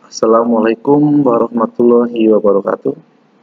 Assalamualaikum warahmatullahi wabarakatuh.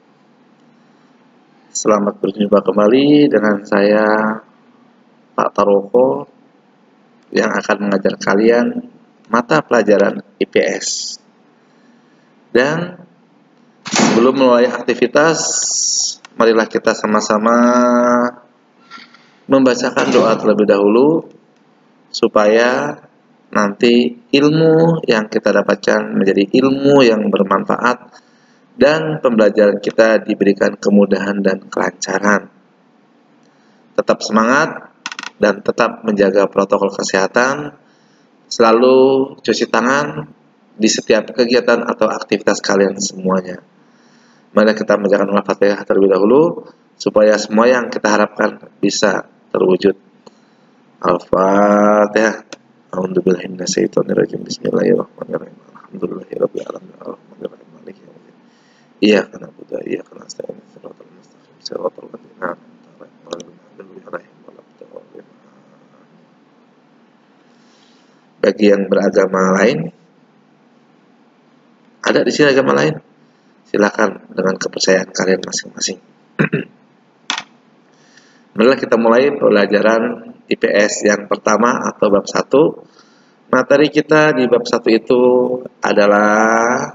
Selamat berjumpa kembali dengan saya Pak Taroko yang akan mengajar kalian mata pelajaran IPS. Dan sebelum mulai aktivitas, marilah kita sama-sama membacakan doa terlebih dahulu supaya nanti ilmu yang kita dapatkan menjadi ilmu yang bermanfaat dan pembelajaran kita diberikan kemudahan dan kelancaran. Tetap semangat dan tetap menjaga protokol kesehatan, selalu cuci tangan di setiap kegiatan atau aktivitas kalian semuanya. Mari kita membacakan Al-Fatihah terlebih dahulu supaya semua yang kita harapkan bisa terwujud. Al-Fatihah. A'udzubillahi minasyaitonirrajim. Bismillahirrahmanirrahim. Alhamdulillahirabbil alamin. Arrahmanirrahim. Maliki yaumiddin. Iyyaka na'budu wa iyyaka nasta'in. Shiratal mustaqim. Shiratal ladzina an'amta 'alaihim. Bagi yang beragama lain, ada di sini agama lain, silakan dengan kepercayaan kalian masing-masing. Marilah kita mulai pelajaran IPS yang pertama atau bab 1. Materi kita di bab 1 itu adalah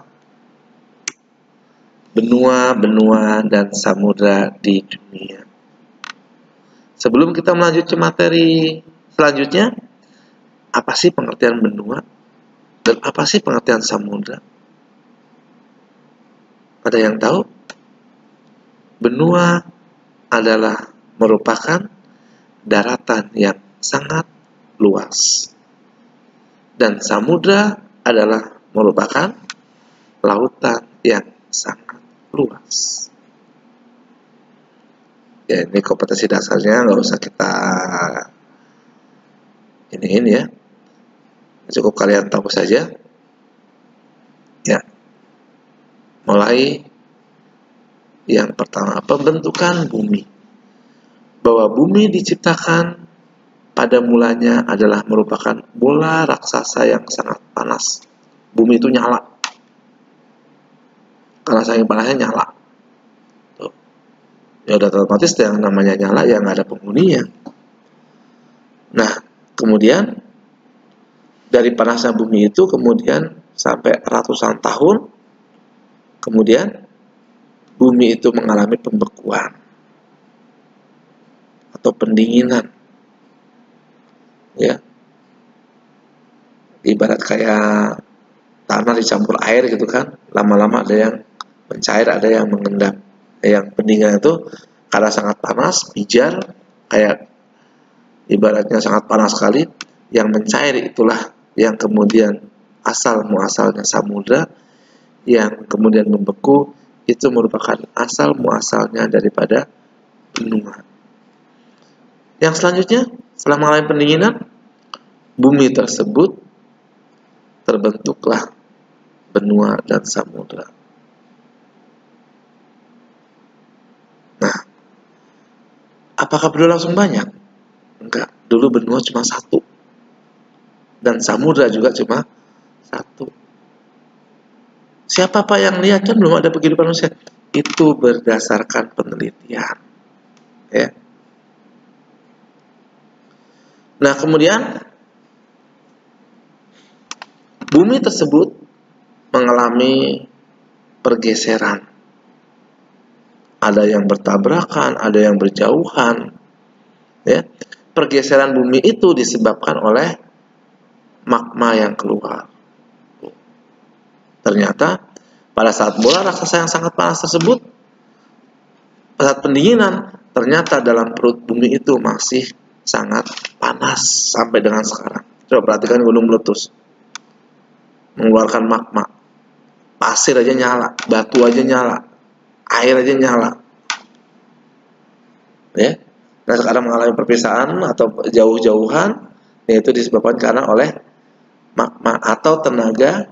benua-benua dan samudra di dunia. Sebelum kita melanjut ke materi selanjutnya, apa sih pengertian benua dan apa sih pengertian samudra? Ada yang tahu? Benua adalah merupakan daratan yang sangat luas. Dan samudra adalah merupakan lautan yang sangat luas. Ya, ini kompetensi dasarnya, nggak usah kita ini ya. Cukup kalian tahu saja. Ya. Mulai yang pertama, pembentukan bumi. Bahwa bumi diciptakan pada mulanya adalah merupakan bola raksasa yang sangat panas. Bumi itu nyala. Karena saking panasnya nyala. Tuh. Ya udah otomatis yang namanya nyala ya nggak ada penghuninya. Nah, kemudian dari panasnya bumi itu kemudian sampai ratusan tahun, kemudian bumi itu mengalami pembekuan atau pendinginan. Ya. Ibarat kayak tanah dicampur air gitu kan, lama-lama ada yang mencair, ada yang mengendap. Yang pendinginan itu karena sangat panas, pijar, kayak ibaratnya sangat panas sekali, yang mencair itulah yang kemudian asal muasalnya samudra, yang kemudian membeku itu merupakan asal muasalnya daripada benua. Yang selanjutnya, setelah mengalami pendinginan, bumi tersebut terbentuklah benua dan samudra. Nah, apakah perlu langsung banyak? Enggak, dulu benua cuma satu. Dan samudra juga cuma satu. Siapa Pak yang lihat? Kan belum ada kehidupan manusia. Itu berdasarkan penelitian. Ya. Nah, kemudian bumi tersebut mengalami pergeseran. Ada yang bertabrakan, ada yang berjauhan. Ya. Pergeseran bumi itu disebabkan oleh magma yang keluar. Ternyata pada saat bola raksasa yang sangat panas tersebut, pada saat pendinginan, ternyata dalam perut bumi itu masih sangat panas sampai dengan sekarang. Coba perhatikan gunung meletus, mengeluarkan magma, pasir aja nyala, batu aja nyala, air aja nyala. Ya. Nah, sekarang mengalami perpisahan atau jauh-jauhan, yaitu disebabkan karena oleh magma atau tenaga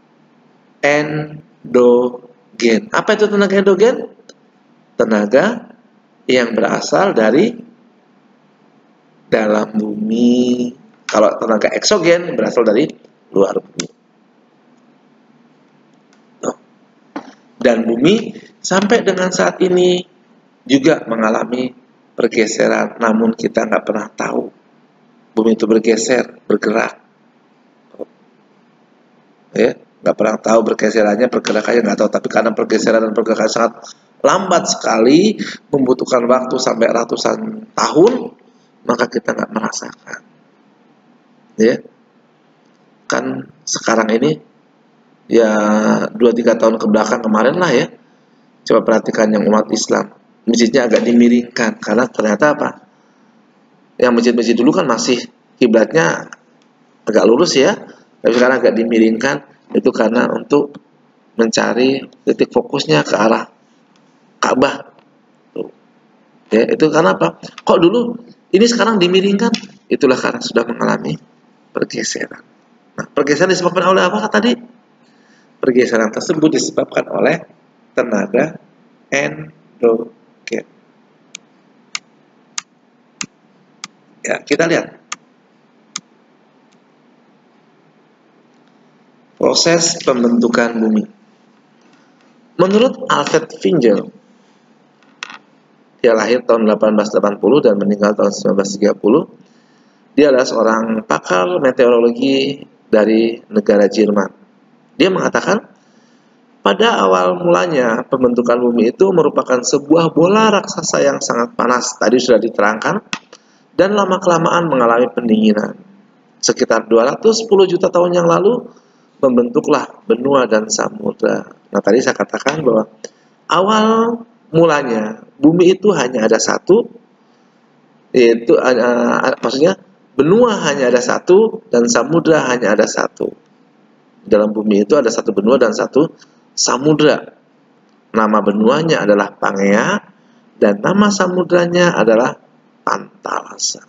endogen. Apa itu tenaga endogen? Tenaga yang berasal dari dalam bumi. Kalau tenaga eksogen berasal dari luar bumi. Dan bumi sampai dengan saat ini juga mengalami pergeseran, namun kita nggak pernah tahu bumi itu bergeser, bergerak, ya nggak pernah tahu bergeserannya, pergerakannya nggak tahu. Tapi karena pergeseran dan pergerakan sangat lambat sekali, membutuhkan waktu sampai ratusan tahun, maka kita nggak merasakan. Ya, kan sekarang ini ya 2-3 tahun ke belakang kemarin lah ya, coba perhatikan yang umat Islam, masjidnya agak dimiringkan karena ternyata apa? Yang masjid-masjid dulu kan masih kiblatnya agak lurus ya, tapi sekarang agak dimiringkan, itu karena untuk mencari titik fokusnya ke arah Ka'bah. Tuh. Ya, itu karena apa? Kok dulu ini sekarang dimiringkan? Itulah karena sudah mengalami pergeseran. Nah, pergeseran disebabkan oleh apa tadi? Pergeseran tersebut disebabkan oleh tenaga endogen. Ya, kita lihat proses pembentukan bumi. Menurut Alfred Finger, dia lahir tahun 1880 dan meninggal tahun 1930. Dia adalah seorang pakar meteorologi dari negara Jerman. Dia mengatakan, pada awal mulanya pembentukan bumi itu merupakan sebuah bola raksasa yang sangat panas. Tadi sudah diterangkan, dan lama-kelamaan mengalami pendinginan. Sekitar 210 juta tahun yang lalu, membentuklah benua dan samudra. Nah, tadi saya katakan bahwa awal mulanya bumi itu hanya ada satu, yaitu maksudnya benua hanya ada satu dan samudra hanya ada satu. Dalam bumi itu ada satu benua dan satu samudra. Nama benuanya adalah Pangea dan nama samudranya adalah Pantalasa.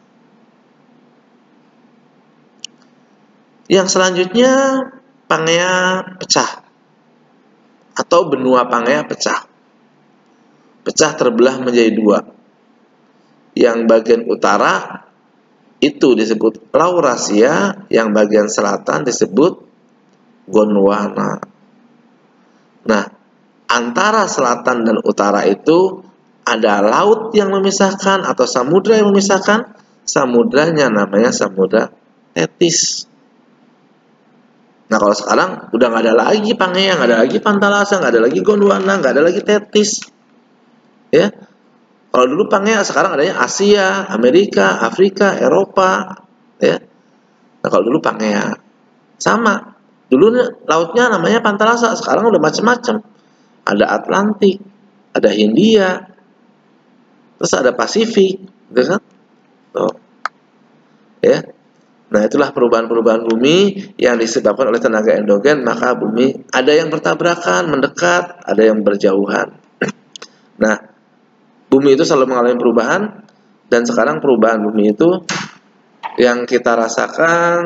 Yang selanjutnya, Pangea pecah atau benua Pangea pecah. Pecah terbelah menjadi dua. Yang bagian utara itu disebut Laurasia, yang bagian selatan disebut Gondwana. Nah, antara selatan dan utara itu ada laut yang memisahkan atau samudra yang memisahkan. Samudranya namanya Samudra Tetis. Nah, kalau sekarang udah nggak ada lagi Pangea, nggak ada lagi Pantalasa, nggak ada lagi Gondwana, nggak ada lagi Tetis. Ya, kalau dulu Pangea, sekarang adanya Asia, Amerika, Afrika, Eropa. Ya, nah kalau dulu Pangea sama. Dulu lautnya namanya Pantalasa, sekarang udah macam-macam. Ada Atlantik, ada Hindia, terus ada Pasifik, gitu kan? Tuh. Ya. Nah, itulah perubahan-perubahan bumi yang disebabkan oleh tenaga endogen, maka bumi ada yang bertabrakan, mendekat, ada yang berjauhan. Nah, bumi itu selalu mengalami perubahan, dan sekarang perubahan bumi itu yang kita rasakan,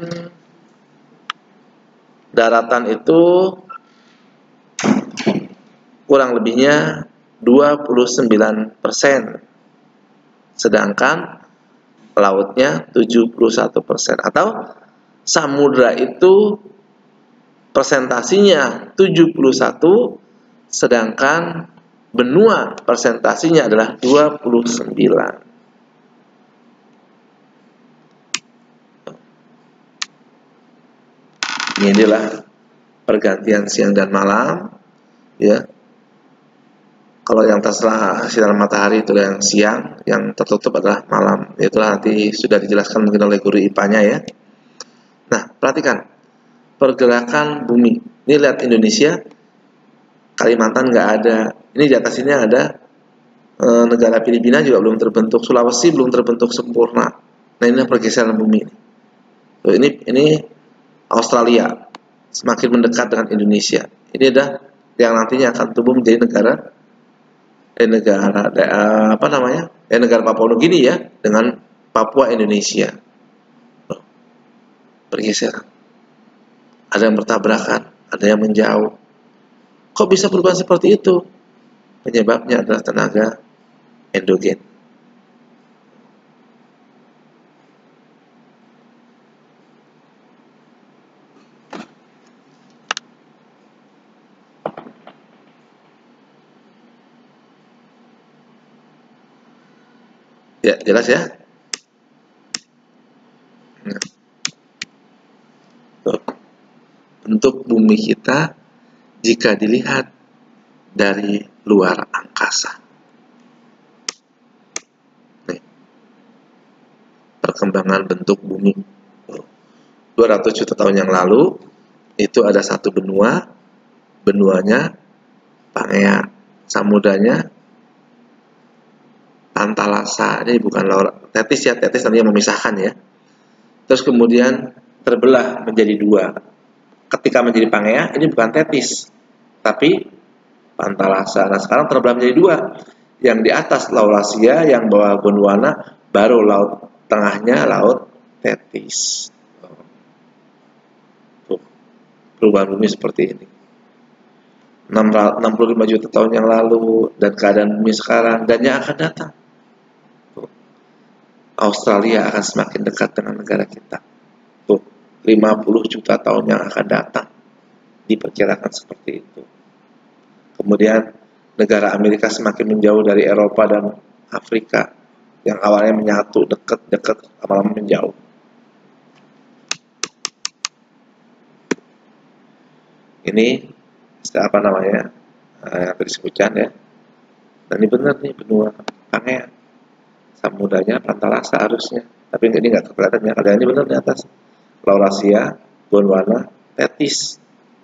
daratan itu kurang lebihnya 29%, sedangkan lautnya 71%, atau samudra itu persentasinya 71, sedangkan benua persentasinya adalah 29. Ini adalah pergantian siang dan malam, ya. Kalau yang terserah sinar matahari itu yang siang, yang tertutup adalah malam. Itulah nanti sudah dijelaskan mungkin oleh guru IPA-nya ya. Nah, perhatikan pergerakan bumi. Ini lihat Indonesia, Kalimantan nggak ada. Ini di atas ini ada negara Filipina juga belum terbentuk, Sulawesi belum terbentuk sempurna. Nah, ini pergeseran bumi. Tuh, ini Australia semakin mendekat dengan Indonesia. Ini ada yang nantinya akan tumbuh menjadi negara negara Papua Nugini ya, dengan Papua Indonesia. Pergeseran. Ada yang bertabrakan, ada yang menjauh. Kok bisa berubah seperti itu? Penyebabnya adalah tenaga endogen. Ya, jelas ya? Nah, tuh. Bentuk bumi kita jika dilihat dari luar angkasa. Nih, perkembangan bentuk bumi. 200 juta tahun yang lalu, itu ada satu benua, benuanya Pangea, samudanya Pantalasa. Ini bukan Tetis ya, Tetis nanti yang memisahkan ya. Terus kemudian terbelah menjadi dua. Ketika menjadi Pangea, ini bukan Tetis, tapi Pantalasa. Nah, sekarang terbelah menjadi dua. Yang di atas Laurasia, yang bawah Gondwana, baru laut tengahnya laut Tetis. Tuh, perubahan bumi seperti ini. 65 juta tahun yang lalu, dan keadaan bumi sekarang, dan yang akan datang. Tuh, Australia akan semakin dekat dengan negara kita. Tuh, 50 juta tahun yang akan datang, diperkirakan seperti itu. Kemudian negara Amerika semakin menjauh dari Eropa dan Afrika, yang awalnya menyatu, dekat, lama-lama menjauh. Ini apa namanya, yang tadi disebutkan ya. Dan ini benar nih, benua Pangea, samudanya Pantalasa harusnya, tapi ini nggak kelihatan ya. Ada ini benar di atas Laurasia, Gondwana, Tetis.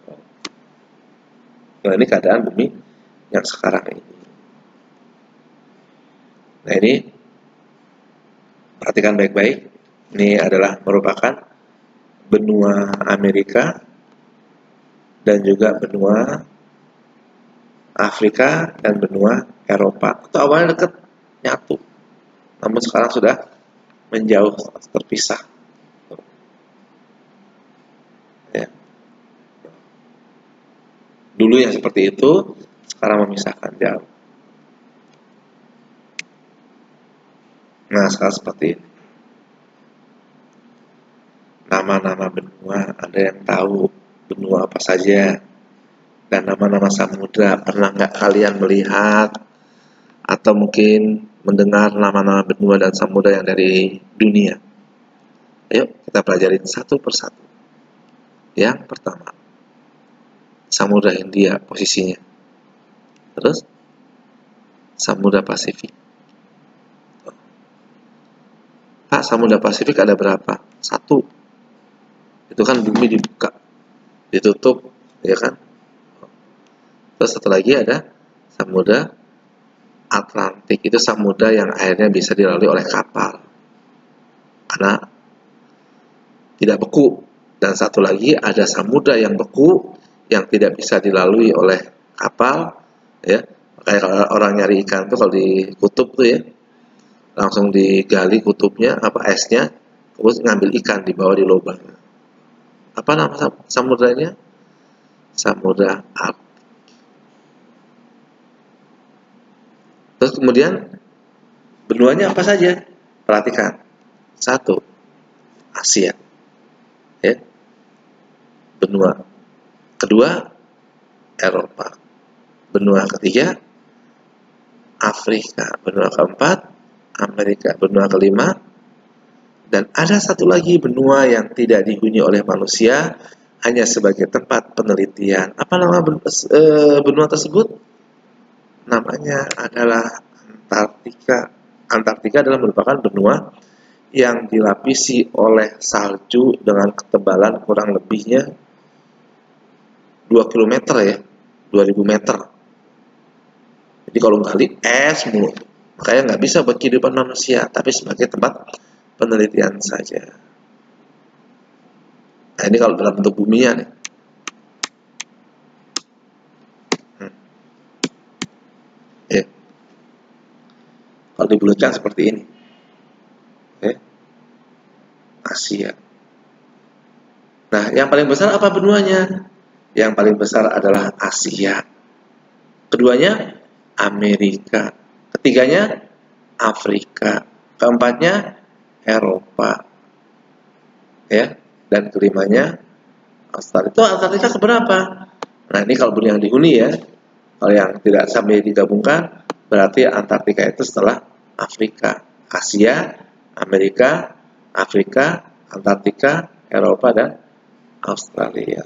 Nah, ini keadaan bumi yang sekarang ini. Nah, ini perhatikan baik-baik. Ini adalah merupakan benua Amerika dan juga benua Afrika dan benua Eropa. Itu awalnya dekat, nyatu, namun sekarang sudah menjauh, terpisah. Ya. Dulu yang seperti itu, sekarang memisahkan jauh. Nah, sekarang seperti ini. Nama-nama benua, ada yang tahu benua apa saja? Dan nama-nama samudra, pernah nggak kalian melihat atau mungkin mendengar nama-nama benua dan samudra yang dari dunia? Ayo kita pelajarin satu persatu. Yang pertama, Samudra Hindia posisinya. Terus Samudra Pasifik. Pak, Samudra Pasifik ada berapa? Satu. Itu kan bumi dibuka, ditutup, ya kan? Terus satu lagi ada Samudra Atlantik. Itu samudra yang airnya bisa dilalui oleh kapal karena tidak beku. Dan satu lagi ada samudra yang beku yang tidak bisa dilalui oleh kapal, ya. Kayak kalau orang nyari ikan tuh, kalau di kutub tuh ya, langsung digali kutubnya, apa esnya, terus ngambil ikan di bawah di lubang. Apa nama samudranya? Samudra Atlantik. Terus kemudian benuanya apa saja? Perhatikan. Satu, Asia. Ya. Benua. Kedua, Eropa. Benua ketiga, Afrika. Benua keempat, Amerika. Benua kelima, dan ada satu lagi benua yang tidak dihuni oleh manusia, hanya sebagai tempat penelitian. Apa nama benua tersebut? Namanya adalah Antartika. Antartika adalah merupakan benua yang dilapisi oleh salju dengan ketebalan kurang lebihnya 2 km ya, 2000 meter. Jadi kalau gali es mulu, makanya nggak bisa buat kehidupan manusia, tapi sebagai tempat penelitian saja. Nah, ini kalau dalam bentuk buminya nih. Ya. Kalau dibulatkan seperti ini. Asia. Nah, yang paling besar apa benuanya? Yang paling besar adalah Asia. Keduanya Amerika. Ketiganya Afrika. Keempatnya Eropa. Ya, dan kelimanya Australia. Itu Antartika keberapa? Nah, ini kalau benua yang dihuni ya. Kalau yang tidak sampai digabungkan, berarti Antartika itu setelah Afrika. Asia, Amerika, Afrika, Antartika, Eropa, dan Australia.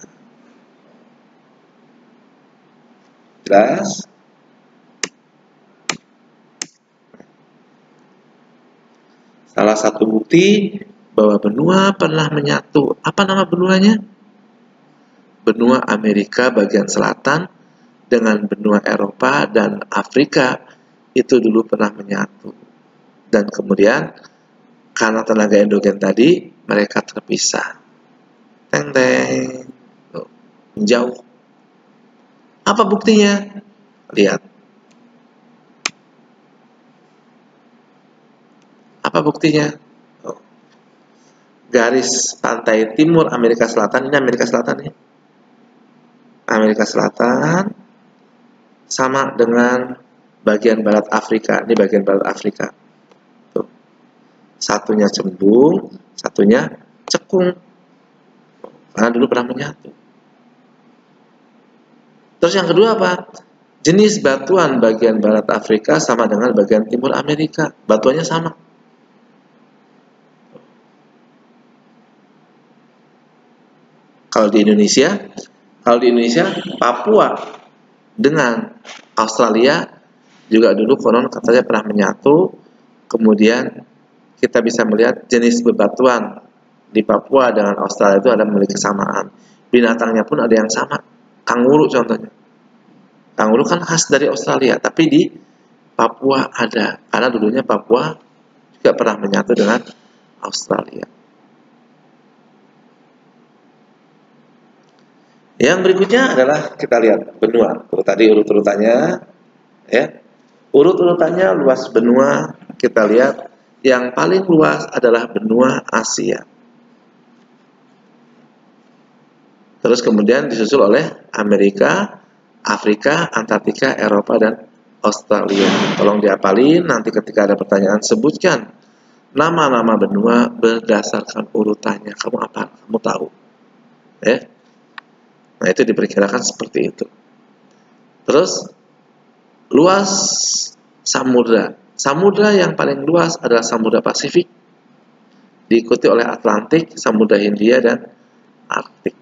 Jelas? Salah satu bukti bahwa benua pernah menyatu. Apa nama benuanya? Benua Amerika bagian selatan dengan benua Eropa dan Afrika itu dulu pernah menyatu. Dan kemudian karena tenaga endogen tadi mereka terpisah. Teng-teng. Menjauh. Apa buktinya? Lihat. Apa buktinya? Garis pantai timur Amerika Selatan, ini Amerika Selatan ya. Amerika Selatan sama dengan bagian barat Afrika. Ini bagian barat Afrika. Tuh. Satunya cembung, satunya cekung. Karena dulu pernah menyatu. Terus yang kedua apa? Jenis batuan bagian barat Afrika sama dengan bagian timur Amerika. Batuannya sama. Kalau di Indonesia, Papua dengan Australia juga dulu konon katanya pernah menyatu. Kemudian kita bisa melihat jenis bebatuan di Papua dengan Australia itu ada memiliki kesamaan. Binatangnya pun ada yang sama. Kanguru contohnya. Kanguru kan khas dari Australia, tapi di Papua ada. Karena dulunya Papua juga pernah menyatu dengan Australia. Yang berikutnya adalah kita lihat benua. Tadi urut-urutannya, ya. Urut-urutannya luas benua. Kita lihat yang paling luas adalah benua Asia. Terus kemudian disusul oleh Amerika, Afrika, Antartika, Eropa, dan Australia. Tolong dihafalin. Nanti ketika ada pertanyaan sebutkan nama-nama benua berdasarkan urutannya. Kamu apa? Kamu tahu, ya. Nah, itu diperkirakan seperti itu. Terus, luas samudra. Samudra yang paling luas adalah Samudra Pasifik, diikuti oleh Atlantik, Samudra Hindia, dan Arktik.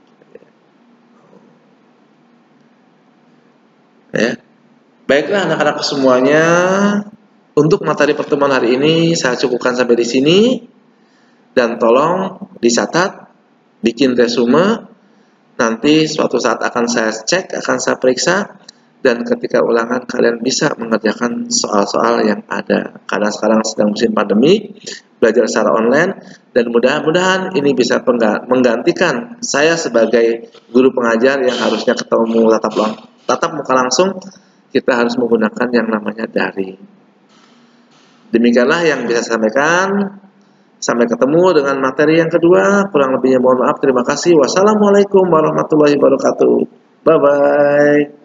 Ya. Baiklah anak-anak semuanya, untuk materi pertemuan hari ini saya cukupkan sampai di sini. Dan tolong dicatat, bikin resume. Nanti suatu saat akan saya cek, akan saya periksa, dan ketika ulangan kalian bisa mengerjakan soal-soal yang ada. Karena sekarang sedang musim pandemi, belajar secara online, dan mudah-mudahan ini bisa menggantikan saya sebagai guru pengajar yang harusnya ketemu tatap muka langsung. Kita harus menggunakan yang namanya daring. Demikianlah yang bisa saya sampaikan. Sampai ketemu dengan materi yang kedua. Kurang lebihnya mohon maaf. Terima kasih. Wassalamualaikum warahmatullahi wabarakatuh. Bye-bye.